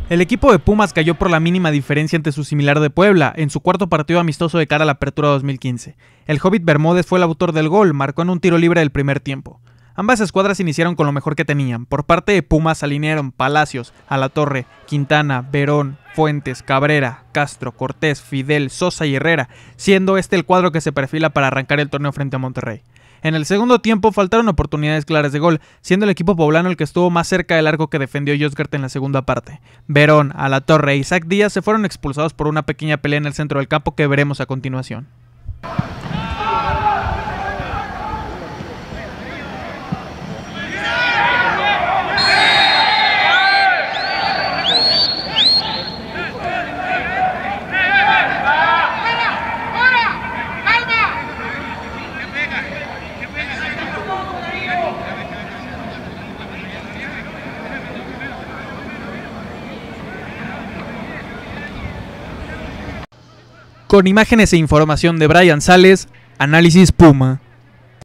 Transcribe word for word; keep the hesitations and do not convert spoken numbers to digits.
El equipo de Pumas cayó por la mínima diferencia ante su similar de Puebla, en su cuarto partido amistoso de cara a la Apertura dos mil quince. El Hobbit Bermúdez fue el autor del gol, marcó en un tiro libre del primer tiempo. Ambas escuadras iniciaron con lo mejor que tenían. Por parte de Pumas alinearon Palacios, Alatorre, Quintana, Verón, Fuentes, Cabrera, Castro, Cortés, Fidel, Sosa y Herrera, siendo este el cuadro que se perfila para arrancar el torneo frente a Monterrey. En el segundo tiempo faltaron oportunidades claras de gol, siendo el equipo poblano el que estuvo más cerca del arco que defendió Josgart en la segunda parte. Verón, Alatorre e Isaac Díaz se fueron expulsados por una pequeña pelea en el centro del campo que veremos a continuación. Con imágenes e información de Brian Sales, Análisis Puma.